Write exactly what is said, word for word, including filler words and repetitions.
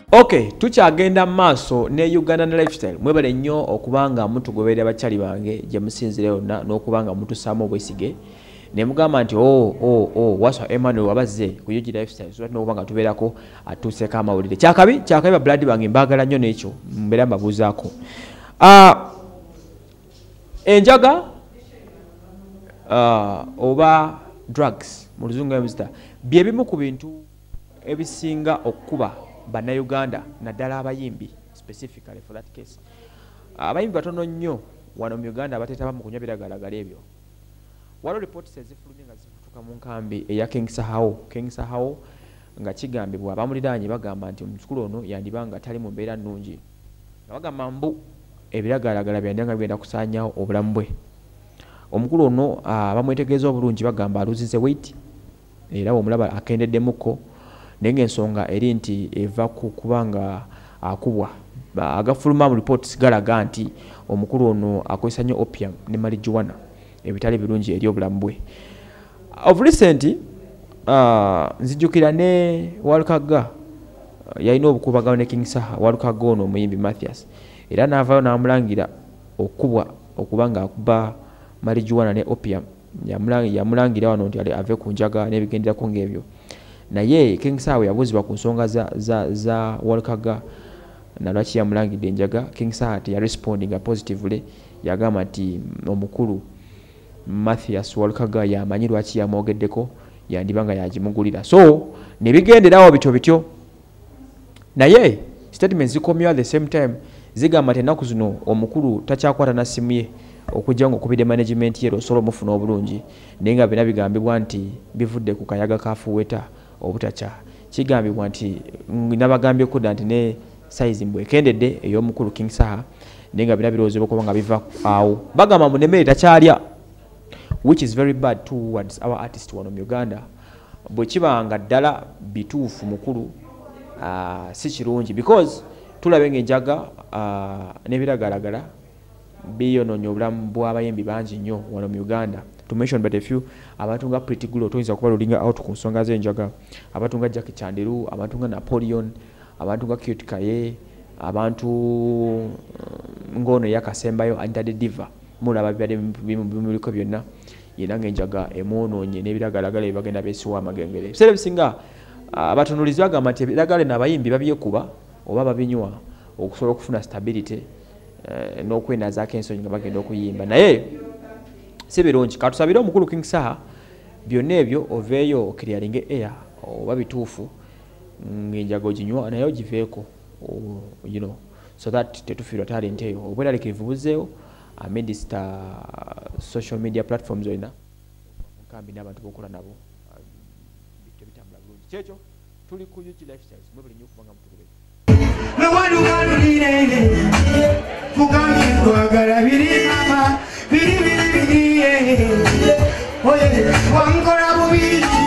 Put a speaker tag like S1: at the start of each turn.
S1: Okay, tukyagenda maaso ne Ugandan lifestyle mwebale nnyo okubanga mutugoberera bakyali bange gye musinzire yonna n'okubanga mutusaamu obwesige ne mugamba nti oh oh oh wasa Emmanuel wabaze ku U G lifestyle so n'okubanga tubeerako atuuseeko amawulire kyakabi kyakabi ba blood bange mbaagala nnyo n'ekyo mbeera mbabuuzaako ah enjaga uh, oba drugs mu luzungu emzita bye bimu ku bintu ebisinga okuba bannayuganda naddala abayimbi specifically for that case abayimbi batono nnyo wano mu Uganda abateetaba mu kunywa biragalalagala ebyo waliwo reports ezifulumye nga zifutuka mu nkambi eya King Sahao King Sahao nga kigambibwa abamuliraanye bagamba nti omukulu ono yandibanga tali mu mbeera nnungi nga bagamba mbu ebiragalalagala byandanga bigenda kusaanyawo obulamu bwe omukulu ono abamwetegeeza obulungi bagamba aluzize weight era omulaba akendeddemuko naye ng'ensonga eri nti eva ku kubanga akubwa agafuluma mu reports galaga nti omukulu ono akozesa nnyo opium ne marijuana ebitali birungi eri obulamu bwe of recent uh, nzijukira ne Walukaga uh, yalina obukubagano ne King Saha Walukaga ono omuyimbi Mathias era n'avaayo n'amulangira okubwa okubanga akuba marijuana ne opium yamulangira wano nti ave ku njaga n'ebigenderako ng'ebyo naye King Saha yabuzibwa ku nsonga za, za, za Walukaga na lwaki yamulangidde enjaga King Saha yarespondinga positively yagamba nti omukulu Mathias Walukaga yamanyi lwaki yamwogeddeko yandibanga yagimugulira so ne bigenderawo bityo bityo naye statements zikomyo at the same time zigamba nti ennaku zino omukulu takyakwata na simu ye okujja nga okubidde management ye osobola omufuna obulungi naye nga bina bigambibwa nti bivudde ku kayaga kafuweta obutacha kigambibwa nti nabagambye kudda nti ne size mbwekendedde ey'omukulu King Saha naye nga bina birowoozebwa okuba nga biva awo bagamba mu nemmere takyalya which is very bad towards our artist wano mu Uganda bwe kibanga ddala bituufu mukulu uh, si kirungi because tulabe ng'enjaga uh, n'ebiragalagala biyonoonya obulamu bw'abayimbi bangi nnyo wano mu Uganda to mention but a few abantu nga Pretty Gulo toyinza kubalulinga out ku nsonga z'enjaga abantu nga Jackie Chandiru abantu nga Napoleon abantu nga Cute Kaye abantu ngono yakasembayo Anita the Diva mulaba byali bimuliko byonna yena ng'enjaga emwonoonye n'ebiragalagala ebagenda beesiwa amagengere ebiseera bisinga abatunuulizi bagamba nti ebiragala n'abayimbi babyekuba oba babinywa okusobola okufuna stability Uh, n'okwenazaako ensonyi nga bagenda okuyimba naye si birungi katusabire omukulu King Saha byonna ebyo oveeyo okiryalinga air oba bituufu ng'enjaga oginywa naye ogiveeko you know so that tetufiirwa talent eyo obweraliikirivu buzzeewo amidst uh, social media platforms olina nkambi n'abantu bokola nabo bitambula bulungi kyekyo tuli ku U G lifestyles mwe buli nnyo okubanga mutugubeko
S2: no one who can read it. Fugami kwagala biri mama biri biri biri oh yeah wangora bubiri